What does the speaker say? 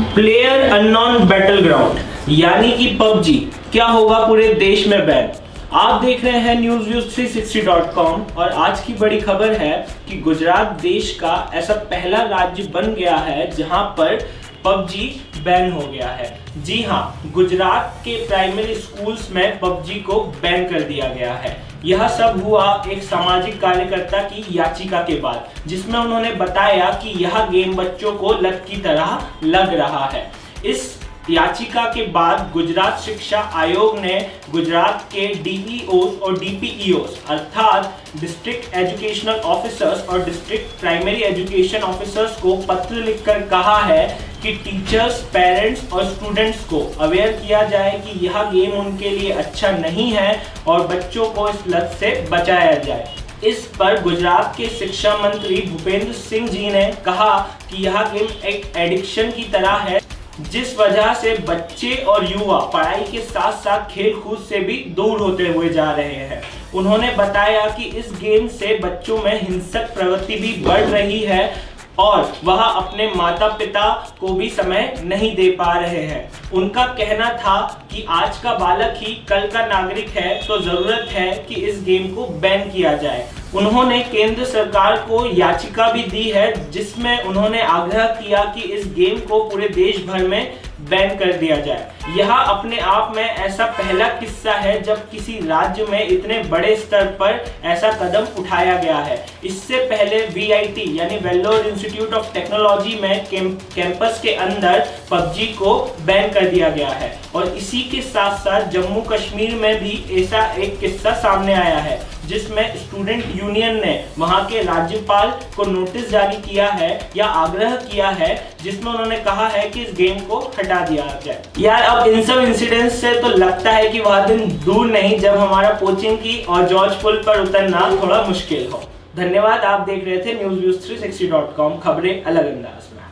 Player unknown Battleground यानी कि PUBG क्या होगा पूरे देश में बैन। आप देख रहे हैं newsviews360.com और आज की बड़ी खबर है कि गुजरात देश का ऐसा पहला राज्य बन गया है जहां पर पबजी बैन हो गया है। जी हां, गुजरात के प्राइमरी स्कूल्स में पबजी को बैन कर दिया गया है। यह सब हुआ एक सामाजिक कार्यकर्ता की याचिका के बाद, जिसमें उन्होंने बताया कि यह गेम बच्चों को लत की तरह लग रहा है। इस याचिका के बाद गुजरात शिक्षा आयोग ने गुजरात के डीईओस और डीपीईओस अर्थात डिस्ट्रिक्ट एजुकेशनल ऑफिसर्स और डिस्ट्रिक्ट प्राइमरी एजुकेशन ऑफिसर्स को पत्र लिखकर कहा है कि टीचर्स, पेरेंट्स और स्टूडेंट्स को अवेयर किया जाए कि यह गेम उनके लिए अच्छा नहीं है और बच्चों को इस लत से बचाया जाए। इस पर गुजरात के शिक्षा मंत्री भूपेंद्र सिंह जी ने कहा कि यह गेम एक एडिक्शन की तरह है, जिस वजह से बच्चे और युवा पढ़ाई के साथ साथ खेल कूद से भी दूर होते हुए जा रहे हैं। उन्होंने बताया कि इस गेम से बच्चों में हिंसक प्रवृत्ति भी बढ़ रही है और वह अपने माता पिता को भी समय नहीं दे पा रहे हैं। उनका कहना था कि आज का बालक ही कल का नागरिक है, तो जरूरत है कि इस गेम को बैन किया जाए। उन्होंने केंद्र सरकार को याचिका भी दी है, जिसमें उन्होंने आग्रह किया कि इस गेम को पूरे देश भर में बैन कर दिया जाए। यह अपने आप में ऐसा पहला किस्सा है जब किसी राज्य में इतने बड़े स्तर पर ऐसा कदम उठाया गया है। इससे पहले VIT यानी वेल्लोर इंस्टीट्यूट ऑफ टेक्नोलॉजी में कैंपस के अंदर पबजी को बैन कर दिया गया है और इसी के साथ साथ जम्मू कश्मीर में भी ऐसा एक किस्सा सामने आया है, जिसमें स्टूडेंट यूनियन ने वहां के राज्यपाल को नोटिस जारी किया है या आग्रह किया है, जिसमें उन्होंने कहा है कि इस गेम को हटा दिया जाए। यार, अब इन सब इंसिडेंट्स से तो लगता है कि वह दिन दूर नहीं जब हमारा कोचिंग की और जॉर्ज पुल पर उतरना थोड़ा मुश्किल हो। धन्यवाद। आप देख रहे थे newsviews360.com, खबरें अलग अंदाज में।